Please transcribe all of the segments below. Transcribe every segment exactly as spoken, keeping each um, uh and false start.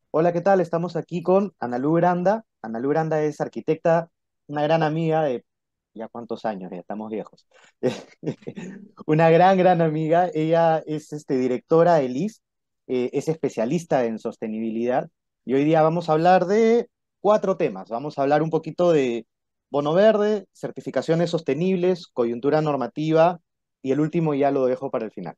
Hola, ¿qué tal? Estamos aquí con Analu Granda. Analu Granda es arquitecta, una gran amiga de ya cuántos años, ya estamos viejos. Una gran, gran amiga. Ella es este, directora del I F, eh, es especialista en sostenibilidad y hoy día vamos a hablar de cuatro temas. Vamos a hablar un poquito de bono verde, certificaciones sostenibles, coyuntura normativa y el último ya lo dejo para el final.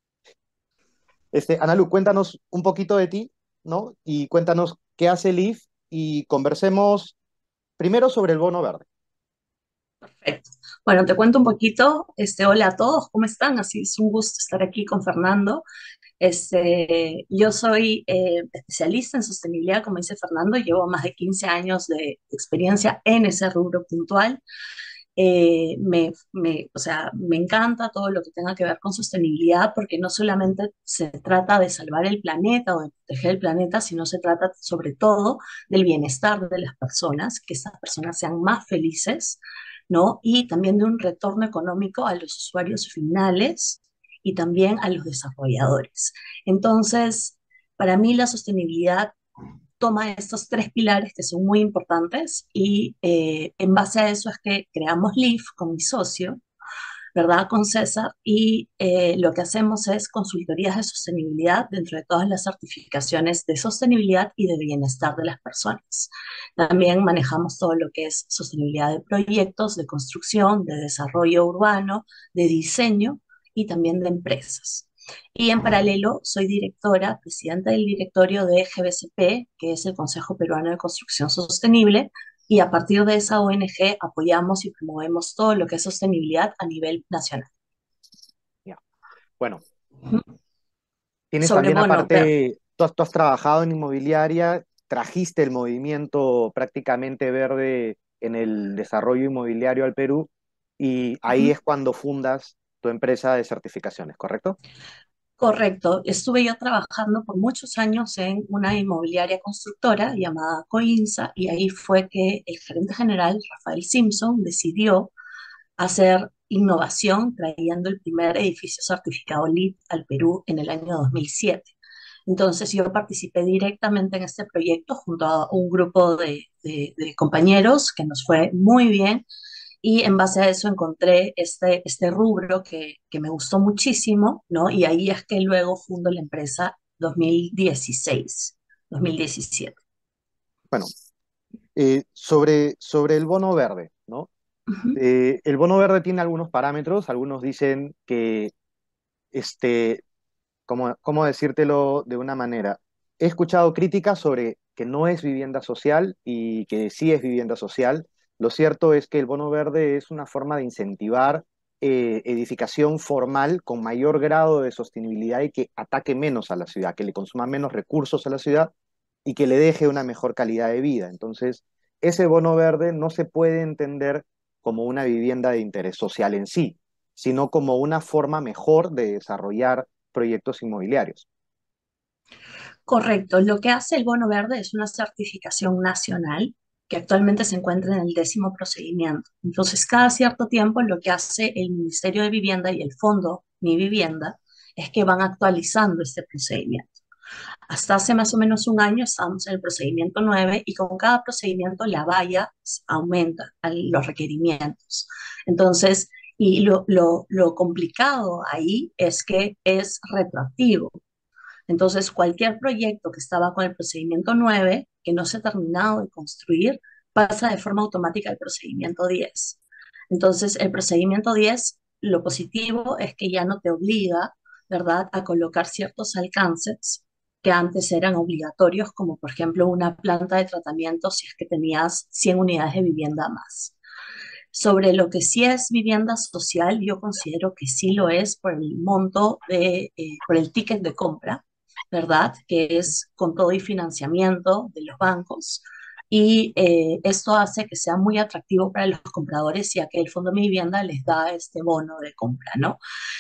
Este, Analu, cuéntanos un poquito de ti, ¿no? Y cuéntanos qué hace el I F y conversemos primero sobre el bono verde. Perfecto. Bueno, te cuento un poquito. Este, hola a todos, ¿cómo están? Así es un gusto estar aquí con Fernando. Este, yo soy eh, especialista en sostenibilidad, como dice Fernando, llevo más de quince años de experiencia en ese rubro puntual. Eh, me, me, o sea, me encanta todo lo que tenga que ver con sostenibilidad porque no solamente se trata de salvar el planeta o de proteger el planeta, sino se trata sobre todo del bienestar de las personas, que esas personas sean más felices, ¿no? Y también de un retorno económico a los usuarios finales y también a los desarrolladores. Entonces, para mí la sostenibilidad toma estos tres pilares que son muy importantes y eh, en base a eso es que creamos Leaf con mi socio, ¿verdad? Con César, y eh, lo que hacemos es consultorías de sostenibilidad dentro de todas las certificaciones de sostenibilidad y de bienestar de las personas. También manejamos todo lo que es sostenibilidad de proyectos, de construcción, de desarrollo urbano, de diseño y también de empresas. Y en paralelo soy directora, presidenta del directorio de G B C P, que es el Consejo Peruano de Construcción Sostenible, y a partir de esa O N G apoyamos y promovemos todo lo que es sostenibilidad a nivel nacional. Ya. Bueno, Ujú. tienes Sobre también bono verde. aparte, tú has, tú has trabajado en inmobiliaria, trajiste el movimiento prácticamente verde en el desarrollo inmobiliario al Perú y ahí Ujú. es cuando fundas tu empresa de certificaciones, ¿correcto? Correcto. Estuve yo trabajando por muchos años en una inmobiliaria constructora llamada Coinsa y ahí fue que el gerente general, Rafael Simpson, decidió hacer innovación trayendo el primer edificio certificado LEED al Perú en el año dos mil siete. Entonces yo participé directamente en este proyecto junto a un grupo de, de, de compañeros que nos fue muy bien y en base a eso encontré este, este rubro que, que me gustó muchísimo, ¿no? Y ahí es que luego fundo la empresa dos mil dieciséis, dos mil diecisiete. Bueno, eh, sobre, sobre el bono verde, ¿no? Ujú. Eh, el bono verde tiene algunos parámetros, algunos dicen que este, ¿cómo, cómo decírtelo de una manera? He escuchado críticas sobre que no es vivienda social y que sí es vivienda social. Lo cierto es que el bono verde es una forma de incentivar eh, edificación formal con mayor grado de sostenibilidad y que ataque menos a la ciudad, que le consuma menos recursos a la ciudad y que le deje una mejor calidad de vida. Entonces, ese bono verde no se puede entender como una vivienda de interés social en sí, sino como una forma mejor de desarrollar proyectos inmobiliarios. Correcto. Lo que hace el bono verde es una certificación nacional que actualmente se encuentra en el décimo procedimiento. Entonces, cada cierto tiempo lo que hace el Ministerio de Vivienda y el Fondo Mi Vivienda es que van actualizando este procedimiento. Hasta hace más o menos un año estamos en el procedimiento nueve y con cada procedimiento la valla aumenta al- los requerimientos. Entonces, y lo, lo, lo complicado ahí es que es retroactivo. Entonces, cualquier proyecto que estaba con el procedimiento nueve, que no se ha terminado de construir, pasa de forma automática al procedimiento diez. Entonces, el procedimiento diez, lo positivo es que ya no te obliga, ¿verdad?, a colocar ciertos alcances que antes eran obligatorios, como por ejemplo una planta de tratamiento si es que tenías cien unidades de vivienda más. Sobre lo que sí es vivienda social, yo considero que sí lo es por el monto de, eh, por el ticket de compra, ¿verdad? Que es con todo y financiamiento de los bancos. Y eh, esto hace que sea muy atractivo para los compradores, ya que el Fondo de Mi Vivienda les da este bono de compra, ¿no?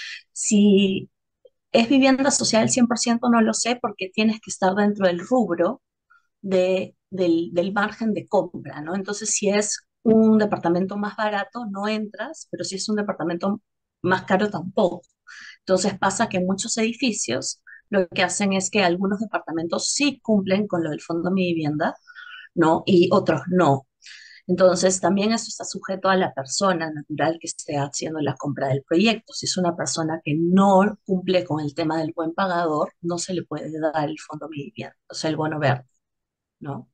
Si es vivienda social cien por ciento no lo sé porque tienes que estar dentro del rubro de, del, del margen de compra, ¿no? Entonces, si es un departamento más barato, no entras, pero si es un departamento más caro, tampoco. Entonces pasa que en muchos edificios lo que hacen es que algunos departamentos sí cumplen con lo del Fondo Mi Vivienda, ¿no? Y otros no. Entonces, también eso está sujeto a la persona natural que esté haciendo la compra del proyecto. Si es una persona que no cumple con el tema del buen pagador, no se le puede dar el Fondo Mi Vivienda, o sea, el bono verde, ¿no?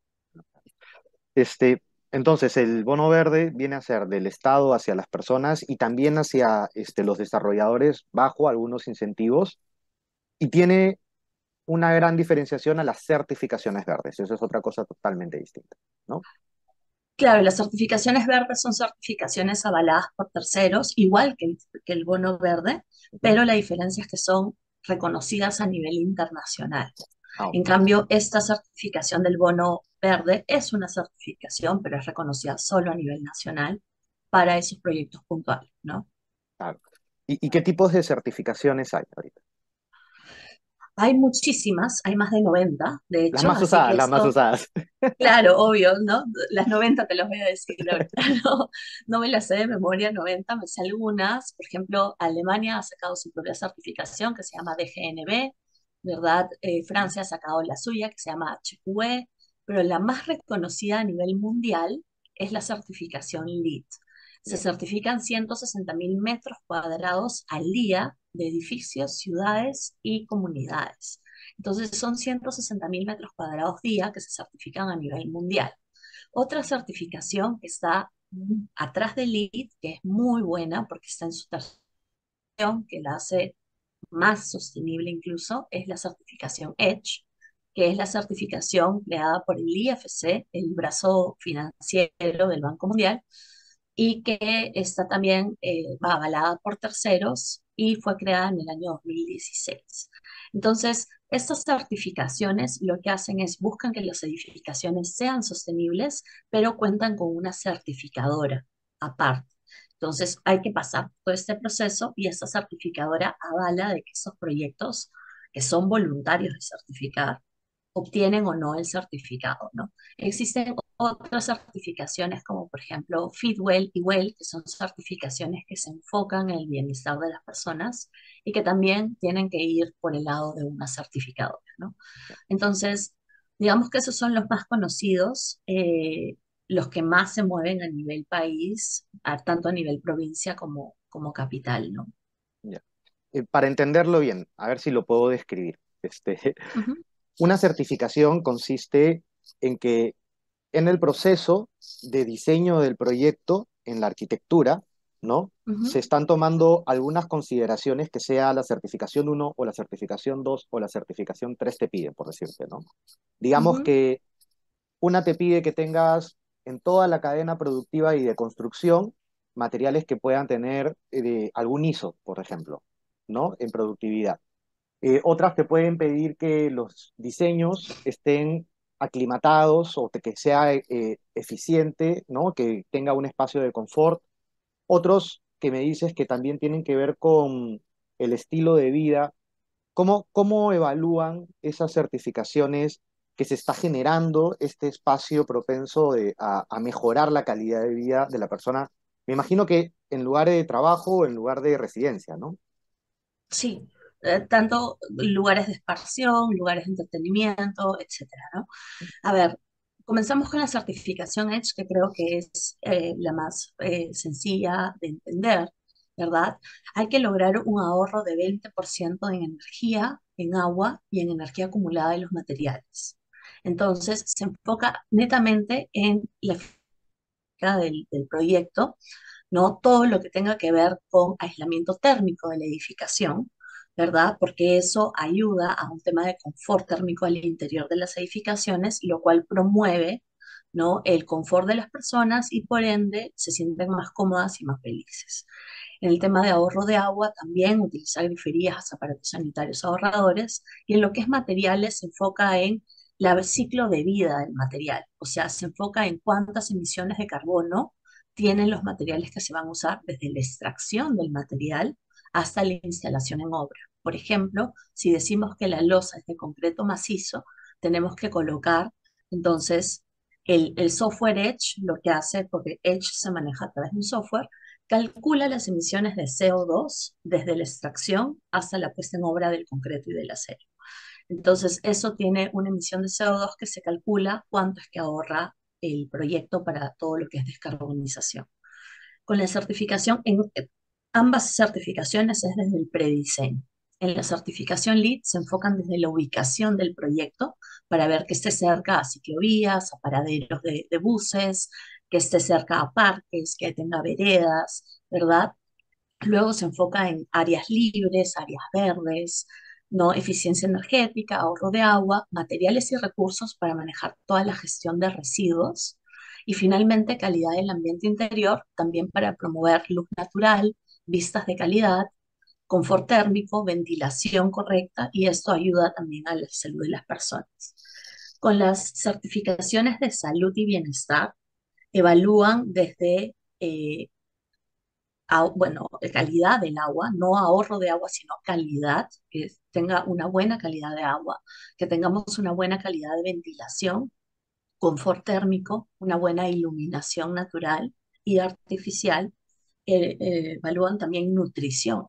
Este, entonces, el bono verde viene a ser del Estado hacia las personas y también hacia este, los desarrolladores bajo algunos incentivos y tiene una gran diferenciación a las certificaciones verdes. Eso es otra cosa totalmente distinta, ¿no? Claro, las certificaciones verdes son certificaciones avaladas por terceros, igual que el, que el bono verde, Ujú. pero la diferencia es que son reconocidas a nivel internacional. Ah, En ok. cambio, esta certificación del bono verde es una certificación, pero es reconocida solo a nivel nacional para esos proyectos puntuales, ¿no? Claro. ¿Y, y qué tipos de certificaciones hay ahorita? Hay muchísimas, hay más de noventa, de Las hecho, más así usadas, que las más esto, usadas. claro, obvio, ¿no? Las noventa te las voy a decir ahorita, ¿no? No me las sé de memoria, noventa, me sé algunas. Por ejemplo, Alemania ha sacado su propia certificación que se llama D G N B, ¿verdad? Eh, Francia ha sacado la suya que se llama H Q E, pero la más reconocida a nivel mundial es la certificación LEED. Se Ya. certifican ciento sesenta mil metros cuadrados al día de edificios, ciudades y comunidades. Entonces son ciento sesenta mil metros cuadrados día que se certifican a nivel mundial. Otra certificación que está mm, atrás del LEED, que es muy buena porque está en su tercera, que la hace más sostenible incluso, es la certificación EDGE, que es la certificación creada por el I F C, el brazo financiero del Banco Mundial, y que está también eh, va avalada por terceros y fue creada en el año dos mil dieciséis. Entonces, estas certificaciones lo que hacen es buscan que las edificaciones sean sostenibles, pero cuentan con una certificadora aparte. Entonces, hay que pasar todo este proceso y esta certificadora avala de que esos proyectos que son voluntarios de certificar obtienen o no el certificado, ¿no? Existen otras certificaciones como por ejemplo Fitwel y Well, que son certificaciones que se enfocan en el bienestar de las personas y que también tienen que ir por el lado de una certificadora, ¿no? Entonces, digamos que esos son los más conocidos, eh, los que más se mueven a nivel país, a- tanto a nivel provincia como, como capital, ¿no? Ya. Eh, para entenderlo bien, a ver si lo puedo describir. Este, Ujú, una certificación consiste en que en el proceso de diseño del proyecto, en la arquitectura, ¿no? ujú, Se están tomando algunas consideraciones que sea la certificación uno o la certificación dos o la certificación tres te piden, por decirte, ¿no? Digamos ujú, que una te pide que tengas en toda la cadena productiva y de construcción materiales que puedan tener eh, algún I S O, por ejemplo, ¿no? En productividad. Eh, otras te pueden pedir que los diseños estén aclimatados o que sea eh, eficiente, ¿no? Que tenga un espacio de confort. Otros que me dices que también tienen que ver con el estilo de vida. ¿Cómo, cómo evalúan esas certificaciones que se está generando este espacio propenso de- a, a mejorar la calidad de vida de la persona? Me imagino que en lugar de trabajo o en lugar de residencia, ¿no? sí, eh, tanto lugares de esparción, lugares de entretenimiento, etcétera, ¿no? A ver, comenzamos con la certificación EDGE, que creo que es eh, la más eh, sencilla de entender, ¿verdad? Hay que lograr un ahorro de veinte por ciento en energía, en agua y en energía acumulada de los materiales. Entonces, se enfoca netamente en la eficiencia del, del proyecto, ¿no? Todo lo que tenga que ver con aislamiento térmico de la edificación, ¿verdad? Porque eso ayuda a un tema de confort térmico al interior de las edificaciones, lo cual promueve, ¿no? El confort de las personas y por ende se sienten más cómodas y más felices. En el tema de ahorro de agua, también utilizar griferías, aparatos sanitarios ahorradores, y en lo que es materiales se enfoca en el ciclo de vida del material, o sea, se enfoca en cuántas emisiones de carbono tienen los materiales que se van a usar desde la extracción del material hasta la instalación en obra. Por ejemplo, si decimos que la losa es de concreto macizo, tenemos que colocar entonces el, el software Edge, lo que hace, porque Edge se maneja a través de un software, calcula las emisiones de C O dos desde la extracción hasta la puesta en obra del concreto y del acero. Entonces, eso tiene una emisión de C O dos que se calcula cuánto es que ahorra el proyecto para todo lo que es descarbonización. Con la certificación, en ambas certificaciones es desde el prediseño. En la certificación LEED se enfocan desde la ubicación del proyecto para ver que esté cerca a ciclovías, a paraderos de, de buses, que esté cerca a parques, que tenga veredas, ¿verdad? Luego se enfoca en áreas libres, áreas verdes, ¿no? Eficiencia energética, ahorro de agua, materiales y recursos para manejar toda la gestión de residuos. Y finalmente, calidad del ambiente interior, también para promover luz natural, vistas de calidad, confort térmico, ventilación correcta, y esto ayuda también a la salud de las personas. Con las certificaciones de salud y bienestar, evalúan desde eh, a- bueno, calidad del agua, no ahorro de agua, sino calidad, que tenga una buena calidad de agua, que tengamos una buena calidad de ventilación, confort térmico, una buena iluminación natural y artificial. Eh, eh, evalúan también nutrición,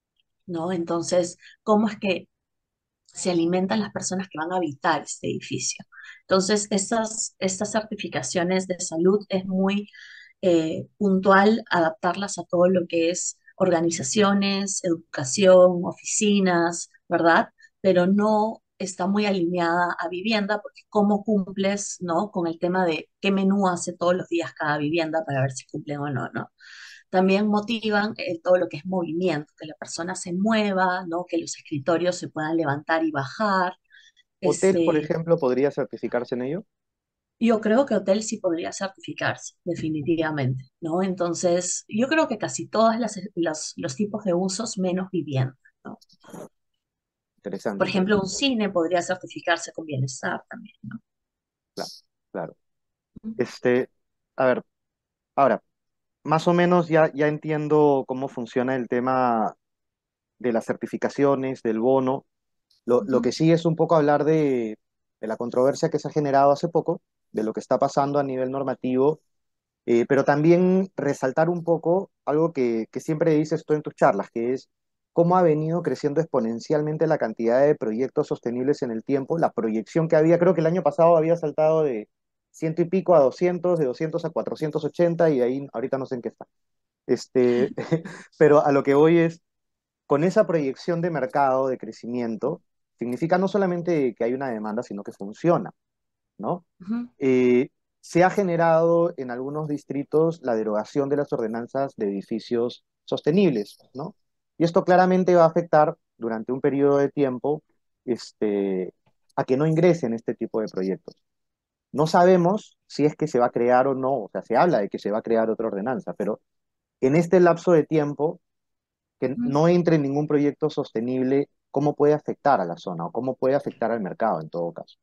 ¿no? Entonces, ¿cómo es que se alimentan las personas que van a habitar este edificio? Entonces, estas, estas certificaciones de salud es muy eh, puntual adaptarlas a todo lo que es organizaciones, educación, oficinas, ¿verdad? Pero no está muy alineada a vivienda, porque cómo cumples, ¿no? Con el tema de qué menú hace todos los días cada vivienda para ver si cumplen o no, ¿no? También motivan eh, todo lo que es movimiento, que la persona se mueva, ¿no? Que los escritorios se puedan levantar y bajar. ¿Hotel, por Este, ejemplo, podría certificarse en ello? yo creo que hotel sí podría certificarse, definitivamente, ¿no? Entonces, yo creo que casi todos los, los tipos de usos menos vivienda, ¿no? Interesante, Por ejemplo, un interesante. cine podría certificarse con bienestar también, ¿no? Claro, claro. Este, a ver, ahora, más o menos ya, ya entiendo cómo funciona el tema de las certificaciones, del bono. Lo, lo Ujú, que sí es un poco hablar de, de la controversia que se ha generado hace poco, de lo que está pasando a nivel normativo, eh, pero también resaltar un poco algo que, que siempre dices tú en tus charlas, que es cómo ha venido creciendo exponencialmente la cantidad de proyectos sostenibles en el tiempo, la proyección que había, creo que el año pasado había saltado de ciento y pico a doscientos, de doscientos a cuatrocientos ochenta, y de ahí ahorita no sé en qué está. Este, pero a lo que voy es, con esa proyección de mercado, de crecimiento, significa no solamente que hay una demanda, sino que funciona, ¿no? ujú. Eh, Se ha generado en algunos distritos la derogación de las ordenanzas de edificios sostenibles, ¿no? Y esto claramente va a afectar durante un periodo de tiempo, este, a que no ingresen este tipo de proyectos. No sabemos si es que se va a crear o no, o sea, se habla de que se va a crear otra ordenanza, pero en este lapso de tiempo, que Ujú. no entre ningún proyecto sostenible, ¿cómo puede afectar a la zona o cómo puede afectar al mercado en todo caso?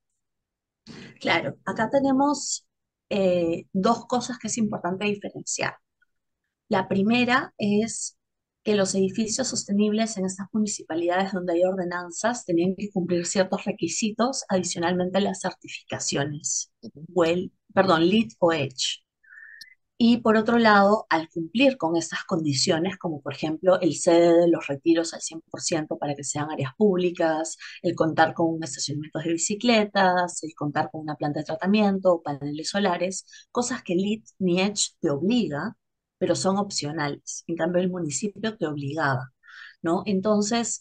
Claro, acá tenemos eh, dos cosas que es importante diferenciar. La primera es que los edificios sostenibles en estas municipalidades donde hay ordenanzas tenían que cumplir ciertos requisitos adicionalmente a las certificaciones, Ujú. WELL, perdón, LEED o EDGE. Y por otro lado, al cumplir con estas condiciones, como por ejemplo el cede de los retiros al cien por ciento para que sean áreas públicas, el contar con estacionamientos de bicicletas, el contar con una planta de tratamiento, paneles solares, cosas que LEED ni EDGE te obliga, pero son opcionales. En cambio, el municipio te obligaba, ¿no? Entonces,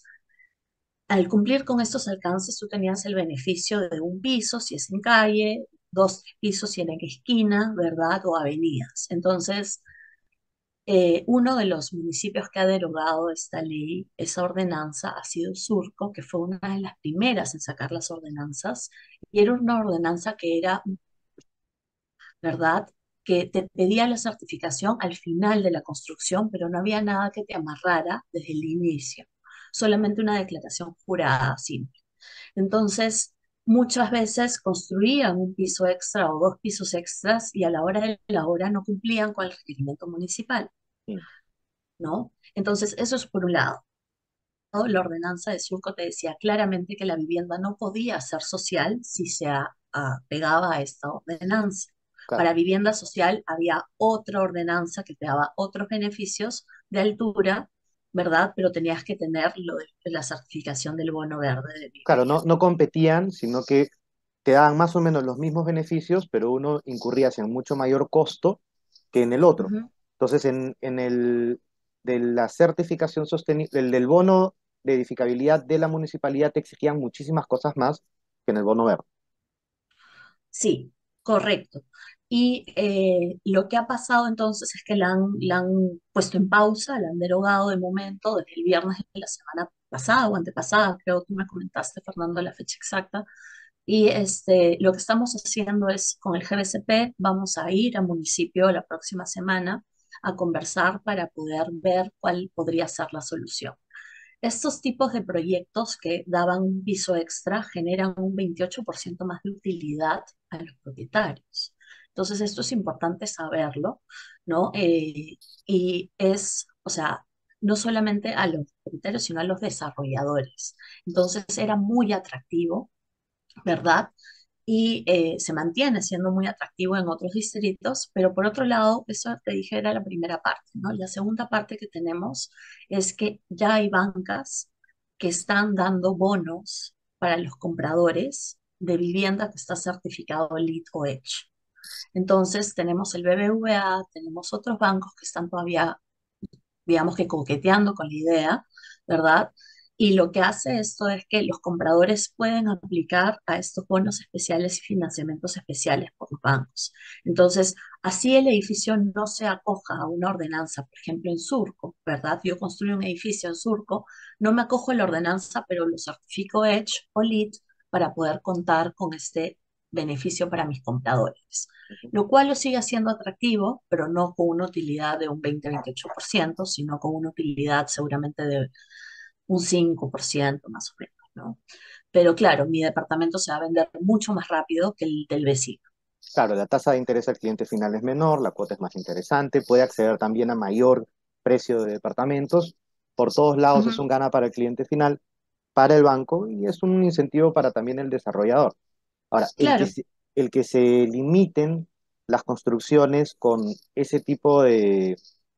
al cumplir con estos alcances, tú tenías el beneficio de un piso si es en calle, dos pisos si en esquina, ¿verdad? O avenidas. Entonces, eh, uno de los municipios que ha derogado esta ley, esa ordenanza, ha sido Surco, que fue una de las primeras en sacar las ordenanzas, y era una ordenanza que era, ¿verdad? Que te pedía la certificación al final de la construcción, pero no había nada que te amarrara desde el inicio, solamente una declaración jurada simple. Entonces, muchas veces construían un piso extra o dos pisos extras y a la hora de la hora no cumplían con el requerimiento municipal, Sí, ¿no? Entonces, eso es por un lado. La ordenanza de Surco te decía claramente que la vivienda no podía ser social si se a- apegaba a esta ordenanza. claro. Para vivienda social había otra ordenanza que te daba otros beneficios de altura ¿verdad? Pero tenías que tener lo de la certificación del bono verde de Claro, no, vivienda. no competían, sino que te daban más o menos los mismos beneficios, pero uno incurría en mucho mayor costo que en el otro. Ujú. Entonces, en, en el de la certificación sostenible, el del bono de edificabilidad de la municipalidad te exigían muchísimas cosas más que en el bono verde. Sí, correcto. Y eh, lo que ha pasado entonces es que la han, la han puesto en pausa, la han derogado de momento desde el viernes de la semana pasada o antepasada, creo que me comentaste, Fernando, la fecha exacta. Y este, lo que estamos haciendo es, con el G B C P, vamos a ir al municipio la próxima semana a conversar para poder ver cuál podría ser la solución. Estos tipos de proyectos que daban un piso extra generan un veintiocho por ciento más de utilidad a los propietarios. Entonces, esto es importante saberlo, ¿no? Eh, y es, o sea, no solamente a los propietarios, sino a los desarrolladores. Entonces, era muy atractivo, ¿verdad? Y eh, se mantiene siendo muy atractivo en otros distritos, pero por otro lado, eso te dije era la primera parte, ¿no? La segunda parte que tenemos es que ya hay bancas que están dando bonos para los compradores de vivienda que está certificado LEED o Edge. Entonces, tenemos el B B V A, tenemos otros bancos que están todavía, digamos que coqueteando con la idea, ¿verdad? Y lo que hace esto es que los compradores pueden aplicar a estos bonos especiales y financiamientos especiales por los bancos. Entonces, así el edificio no se acoja a una ordenanza, por ejemplo, en Surco, ¿verdad? Yo construyo un edificio en Surco, no me acojo a la ordenanza, pero lo certifico Edge o LEED para poder contar con este beneficio para mis compradores, lo cual lo sigue haciendo atractivo, pero no con una utilidad de un veinte-veintiocho por ciento, sino con una utilidad seguramente de un cinco por ciento más o menos, ¿no? Pero claro, mi departamento se va a vender mucho más rápido que el del vecino. Claro, la tasa de interés al cliente final es menor, la cuota es más interesante, puede acceder también a mayor precio de departamentos. Por todos lados es Ujú. un gana para el cliente final, para el banco y es un incentivo para también el desarrollador. Ahora, el que Claro, se, el que se limiten las construcciones con ese tipo de,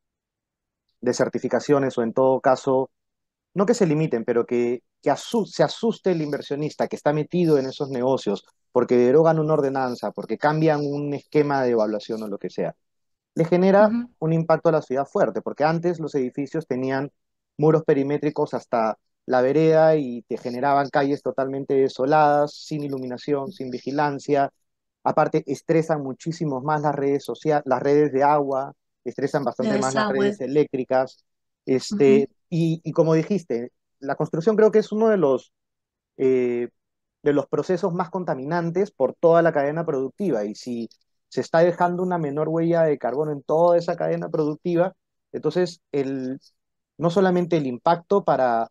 de certificaciones o en todo caso, no que se limiten, pero que, que asu- se asuste el inversionista que está metido en esos negocios porque derogan una ordenanza, porque cambian un esquema de evaluación o lo que sea, le genera ujú, un impacto a la ciudad fuerte, porque antes los edificios tenían muros perimétricos hasta la vereda y te generaban calles totalmente desoladas, sin iluminación, sin vigilancia. Aparte, estresan muchísimo más las redes sociales, las redes de agua, estresan de bastante más las desagüe. redes eléctricas. Ujú. Este, y, y como dijiste, la construcción creo que es uno de los eh, de los procesos más contaminantes por toda la cadena productiva. Y si se está dejando una menor huella de carbono en toda esa cadena productiva, entonces el, no solamente el impacto para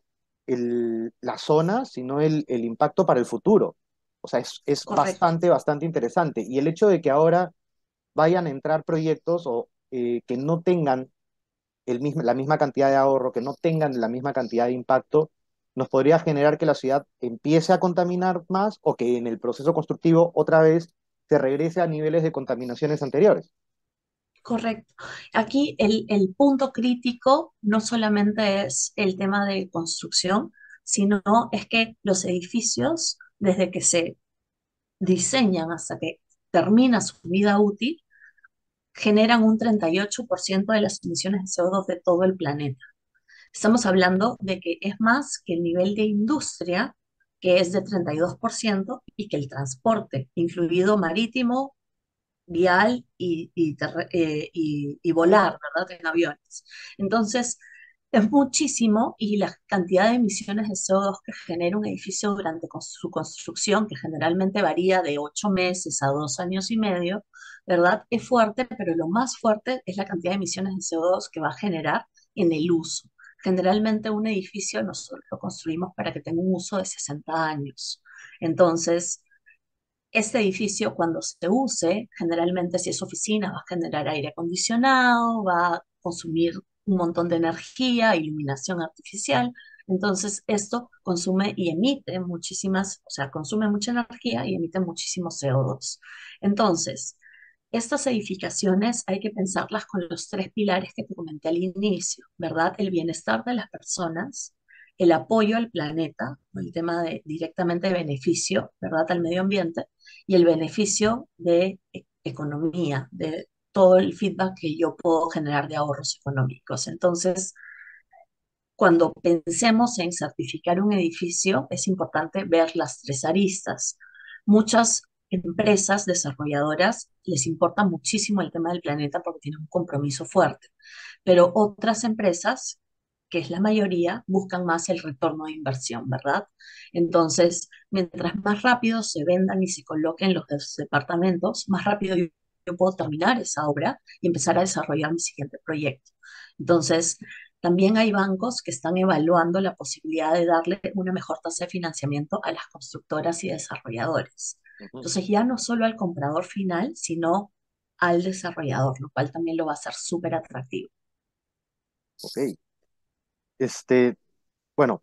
el, la zona, sino el, el impacto para el futuro. O sea, es, es Correcto, bastante, bastante interesante. Y el hecho de que ahora vayan a entrar proyectos o eh, que no tengan el mismo, la misma cantidad de ahorro, que no tengan la misma cantidad de impacto, nos podría generar que la ciudad empiece a contaminar más o que en el proceso constructivo otra vez se regrese a niveles de contaminaciones anteriores. correcto. Aquí el, el punto crítico no solamente es el tema de construcción, sino es que los edificios, desde que se diseñan hasta que termina su vida útil, generan un treinta y ocho por ciento de las emisiones de C O dos de todo el planeta. Estamos hablando de que es más que el nivel de industria, que es de treinta y dos por ciento, y que el transporte, incluido marítimo, vial y, y, terre- eh, y- y volar, ¿verdad? En aviones. Entonces, es muchísimo y la cantidad de emisiones de C O dos que genera un edificio durante cons- su construcción, que generalmente varía de ocho meses a dos años y medio, ¿verdad? Es fuerte, pero lo más fuerte es la cantidad de emisiones de C O dos que va a generar en el uso. Generalmente un edificio nosotros lo construimos para que tenga un uso de sesenta años. Entonces, este edificio, cuando se use, generalmente si es oficina, va a generar aire acondicionado, va a consumir un montón de energía, iluminación artificial. Entonces, esto consume y emite muchísimas, o sea, consume mucha energía y emite muchísimo C O dos. Entonces, Estas edificaciones hay que pensarlas con los tres pilares que te comenté al inicio, ¿verdad? El bienestar de las personas, el apoyo al planeta, el tema de directamente de beneficio, ¿verdad? Al medio ambiente, y el beneficio de e- economía, de todo el feedback que yo puedo generar de ahorros económicos. Entonces, cuando pensemos en certificar un edificio, es importante ver las tres aristas. Muchas empresas desarrolladoras les importa muchísimo el tema del planeta porque tienen un compromiso fuerte, pero otras empresas, que es la mayoría, buscan más el retorno de inversión, ¿verdad? Entonces, mientras más rápido se vendan y se coloquen los des- departamentos, más rápido yo, yo puedo terminar esa obra y empezar a desarrollar mi siguiente proyecto. Entonces, también hay bancos que están evaluando la posibilidad de darle una mejor tasa de financiamiento a las constructoras y desarrolladores. Ujú. Entonces, ya no solo al comprador final, sino al desarrollador, lo cual también lo va a hacer súper atractivo. Ok. Este, bueno,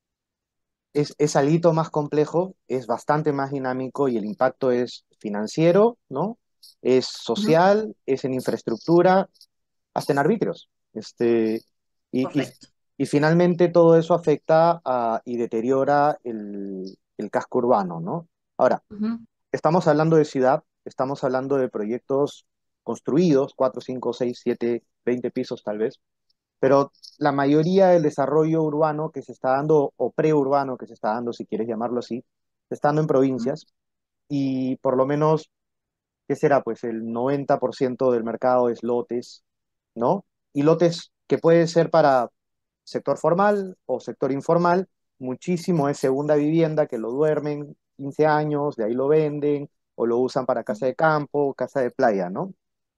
es, es algo más complejo, es bastante más dinámico y el impacto es financiero, ¿no? Es Ujú. social, es en infraestructura, hasta en arbitrios. Este, y, y, Correcto. y finalmente todo eso afecta a- y deteriora el, el casco urbano, ¿no? Ahora, Ujú. estamos hablando de ciudad, estamos hablando de proyectos construidos, cuatro, cinco, seis, siete, veinte pisos tal vez, pero la mayoría del desarrollo urbano que se está dando, o preurbano que se está dando, si quieres llamarlo así, se está dando en Ujú. provincias y por lo menos, ¿qué será? Pues el noventa por ciento del mercado es lotes, ¿no? Y lotes que puede ser para sector formal o sector informal, muchísimo es segunda vivienda que lo duermen quince años, de ahí lo venden o lo usan para casa de campo, casa de playa, ¿no?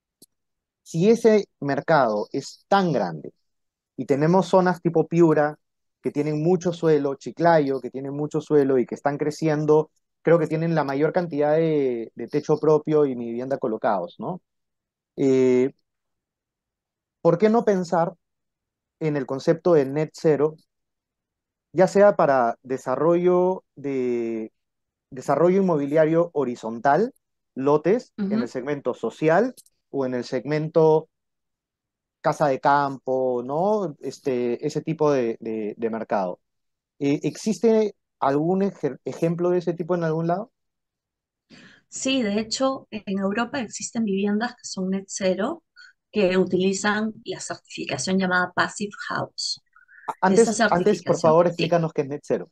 Si ese mercado es tan grande y tenemos zonas tipo Piura que tienen mucho suelo, Chiclayo que tienen mucho suelo y que están creciendo, creo que tienen la mayor cantidad de, de techo propio y mi vivienda colocados, ¿no? Eh, ¿Por qué no pensar en el concepto de net zero, ya sea para desarrollo de desarrollo inmobiliario horizontal, lotes en el Ujú. segmento social o en el segmento casa de campo, ¿no? Este, ese tipo de, de- de mercado. Eh, ¿existe algún ej- ejemplo de ese tipo en algún lado? Sí, de hecho, en Europa existen viviendas que son net zero, que utilizan la certificación llamada Passive House. A- Esta Antes, antes, por certificación, favor, sí, explícanos qué es net zero.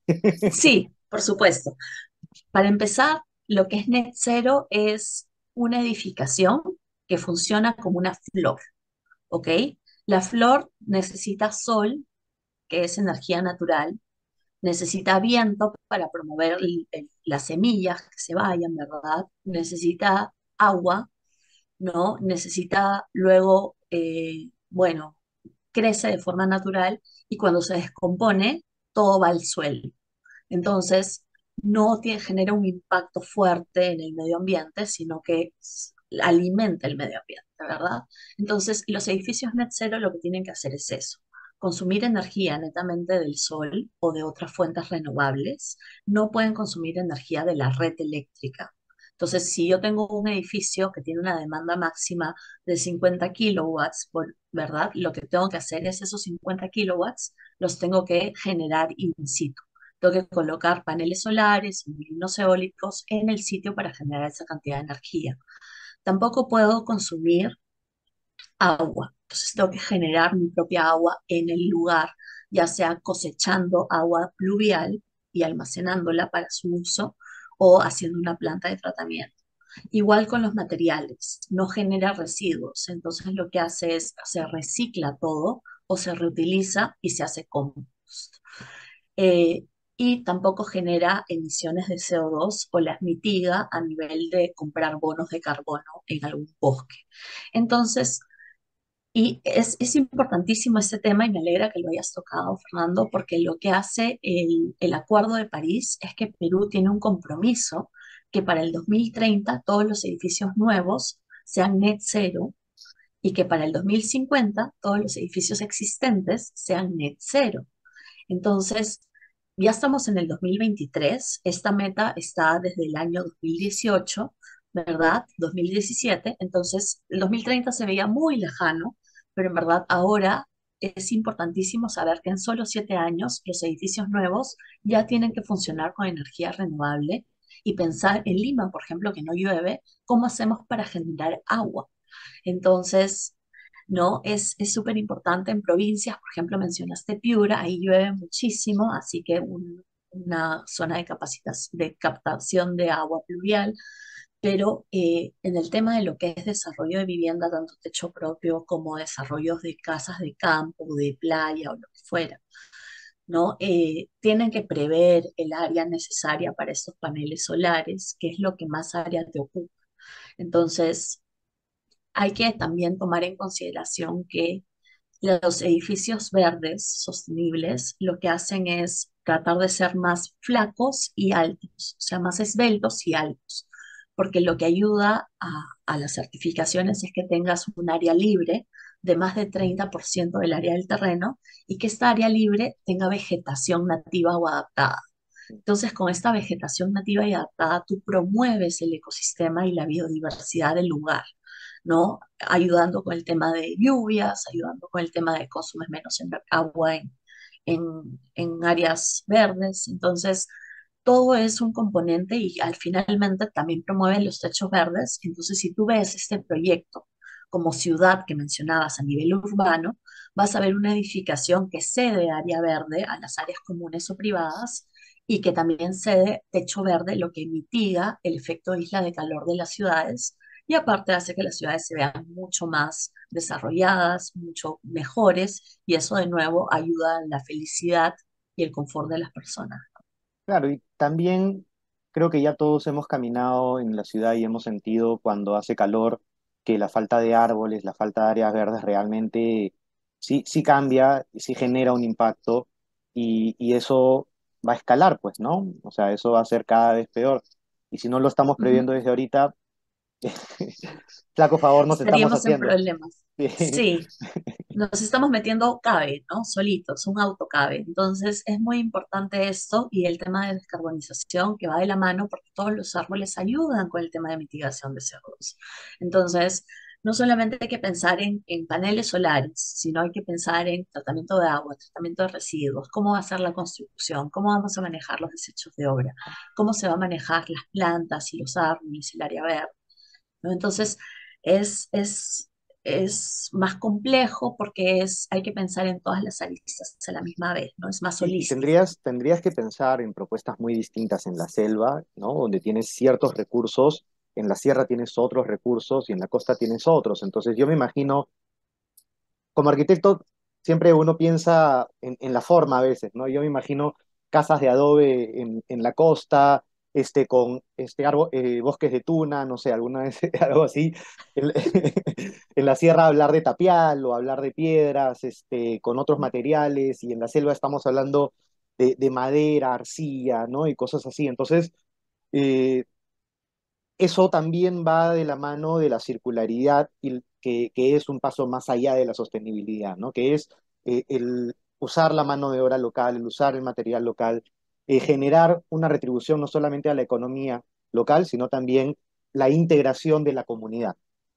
sí, por supuesto. Para empezar, lo que es net zero es una edificación que funciona como una flor, ¿ok? La flor necesita sol, que es energía natural, necesita viento para promover el- el- las semillas que se vayan, ¿verdad? Necesita agua, ¿no? Necesita luego, eh, bueno, crece de forma natural y cuando se descompone, todo va al suelo. Entonces, no tiene, genera un impacto fuerte en el medio ambiente, sino que s- alimenta el medio ambiente, ¿verdad? Entonces, los edificios net zero lo que tienen que hacer es eso, consumir energía netamente del sol o de otras fuentes renovables, no pueden consumir energía de la red eléctrica. Entonces, si yo tengo un edificio que tiene una demanda máxima de cincuenta kilowatts, por, ¿verdad? Lo que tengo que hacer es esos cincuenta kilowatts los tengo que generar in situ. Tengo que colocar paneles solares y molinos eólicos en el sitio para generar esa cantidad de energía. Tampoco puedo consumir agua, entonces tengo que generar mi propia agua en el lugar, ya sea cosechando agua pluvial y almacenándola para su uso o haciendo una planta de tratamiento. Igual con los materiales, no genera residuos, entonces lo que hace es se recicla todo o se reutiliza y se hace compost. Eh, y tampoco genera emisiones de C O dos o las mitiga a nivel de comprar bonos de carbono en algún bosque. Entonces, y es, es importantísimo este tema y me alegra que lo hayas tocado, Fernando, porque lo que hace el, el Acuerdo de París es que Perú tiene un compromiso que para el dos mil treinta todos los edificios nuevos sean net cero y que para el dos mil cincuenta todos los edificios existentes sean net cero. Entonces, ya estamos en el dos mil veintitrés, esta meta está desde el año dos mil dieciocho, ¿verdad? dos mil diecisiete, entonces el dos mil treinta se veía muy lejano, pero en verdad ahora es importantísimo saber que en solo siete años los edificios nuevos ya tienen que funcionar con energía renovable y pensar en Lima, por ejemplo, que no llueve, ¿cómo hacemos para generar agua? Entonces, ¿no? Es, es súper importante en provincias, por ejemplo, mencionaste Piura, ahí llueve muchísimo, así que un- una zona de, capacitas- de captación de agua pluvial, pero eh, en el tema de lo que es desarrollo de vivienda, tanto techo propio como desarrollos de casas de campo, de playa o lo que fuera, ¿no? Eh, tienen que prever el área necesaria para estos paneles solares, que es lo que más área te ocupa. Entonces, hay que también tomar en consideración que los edificios verdes sostenibles lo que hacen es tratar de ser más flacos y altos, o sea, más esbeltos y altos, porque lo que ayuda a, a las certificaciones es que tengas un área libre de más de treinta por ciento del área del terreno y que esta área libre tenga vegetación nativa o adaptada. Entonces, con esta vegetación nativa y adaptada, tú promueves el ecosistema y la biodiversidad del lugar, ¿no? Ayudando con el tema de lluvias, ayudando con el tema de consumes menos en- agua en, en, en áreas verdes. Entonces, todo es un componente y al finalmente también promueve los techos verdes. Entonces, si tú ves este proyecto como ciudad que mencionabas a nivel urbano, vas a ver una edificación que cede área verde a las áreas comunes o privadas y que también cede techo verde, lo que mitiga el efecto isla de calor de las ciudades y aparte hace que las ciudades se vean mucho más desarrolladas, mucho mejores y eso de nuevo ayuda a la felicidad y el confort de las personas. Claro, y también creo que ya todos hemos caminado en la ciudad y hemos sentido cuando hace calor que la falta de árboles, la falta de áreas verdes realmente sí, sí cambia y sí genera un impacto y, y eso va a escalar, pues, ¿no? O sea, eso va a ser cada vez peor. Y si no lo estamos Ujú. previendo desde ahorita, flaco favor nos estamos Estaríamos en haciendo. problemas. Sí. Sí, nos estamos metiendo cabe, ¿no? Solitos, un autocabe. Entonces es muy importante esto y el tema de descarbonización que va de la mano porque todos los árboles ayudan con el tema de mitigación de C O dos. Entonces, no solamente hay que pensar en, en paneles solares, sino hay que pensar en tratamiento de agua, tratamiento de residuos, cómo va a ser la construcción, cómo vamos a manejar los desechos de obra, cómo se va a manejar las plantas y los árboles, el área verde, ¿no? Entonces, es, es, es más complejo porque es, hay que pensar en todas las aristas a la misma vez, ¿no? Es más Y, y holístico. tendrías, tendrías que pensar en propuestas muy distintas en la selva, ¿no? Donde tienes ciertos recursos, en la sierra tienes otros recursos y en la costa tienes otros. Entonces yo me imagino, como arquitecto, siempre uno piensa en, en la forma a veces, ¿no? Yo me imagino casas de adobe en, en la costa, este, con este, arbo- eh, bosques de tuna, no sé, alguna vez algo así. En, en la sierra hablar de tapial o hablar de piedras, este, con otros materiales, y en la selva estamos hablando de, de madera, arcilla, ¿no? Y cosas así. Entonces, eh, eso también va de la mano de la circularidad, y que, que es un paso más allá de la sostenibilidad, ¿no? Que es eh, el usar la mano de obra local, el usar el material local, eh, generar una retribución no solamente a la economía local, sino también la integración de la comunidad.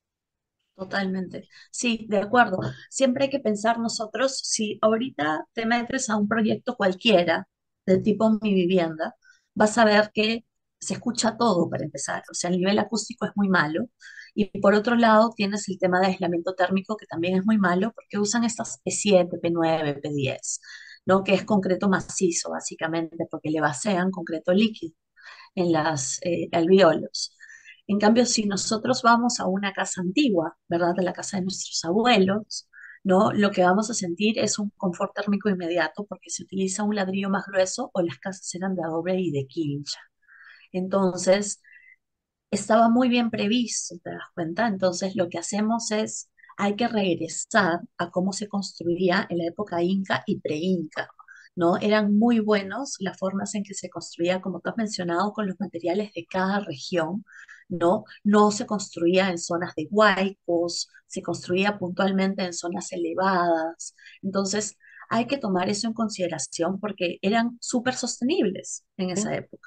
Totalmente. Sí, de acuerdo. Siempre hay que pensar nosotros, si ahorita te metes a un proyecto cualquiera de tipo Mi Vivienda, vas a ver que se escucha todo para empezar. O sea, el nivel acústico es muy malo. Y por otro lado, tienes el tema de aislamiento térmico, que también es muy malo porque usan estas P siete, P nueve, P diez, ¿no? Que es concreto macizo, básicamente, porque le vacían concreto líquido en las eh, alveolos. En cambio, si nosotros vamos a una casa antigua, ¿verdad? De la casa de nuestros abuelos, ¿no? Lo que vamos a sentir es un confort térmico inmediato porque se utiliza un ladrillo más grueso o las casas eran de adobe y de quincha. Entonces, estaba muy bien previsto, ¿te das cuenta? Entonces, lo que hacemos es, hay que regresar a cómo se construía en la época inca y pre-inca, ¿no? Eran muy buenos las formas en que se construía, como tú has mencionado, con los materiales de cada región, ¿no? No se construía en zonas de huaicos, se construía puntualmente en zonas elevadas. Entonces, hay que tomar eso en consideración porque eran súper sostenibles en ¿Sí? esa época.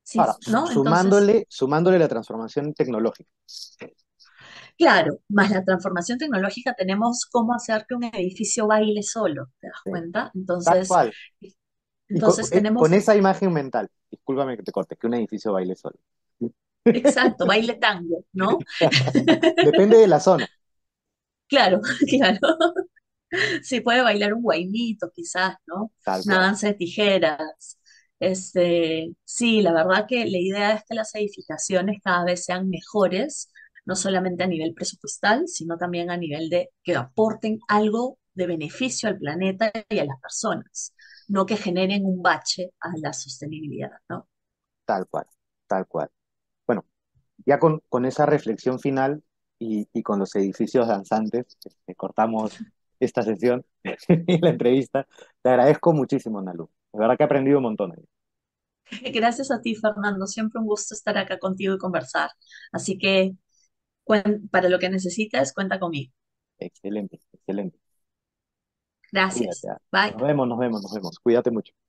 Sí, Ahora, su- ¿no? Entonces, sumándole, sumándole la transformación tecnológica. claro, más la transformación tecnológica tenemos cómo hacer que un edificio baile solo, ¿te das Sí, cuenta? tal Entonces, cual. Y con, entonces eh, con tenemos, esa imagen mental, discúlpame que te corte, que un edificio baile solo. exacto, baile tango, ¿no? Depende de la zona, Claro, claro. Sí, puede bailar un guainito, quizás, ¿no? tal Una cual, danza de tijeras. Este, sí, la verdad que la idea es que las edificaciones cada vez sean mejores, no solamente a nivel presupuestal, sino también a nivel de que aporten algo de beneficio al planeta y a las personas, no que generen un bache a la sostenibilidad, ¿no? tal cual, tal cual. Bueno, ya con, con esa reflexión final y, y con los edificios danzantes, este, cortamos esta sesión y la entrevista. Te agradezco muchísimo, Nalu. De verdad que he aprendido un montón. Gracias a ti, Fernando. Siempre un gusto estar acá contigo y conversar. Así que cuen- para lo que necesites, cuenta conmigo. Excelente, excelente. Gracias. Cuídate. ah. Bye. Nos vemos, nos vemos, nos vemos. Cuídate mucho.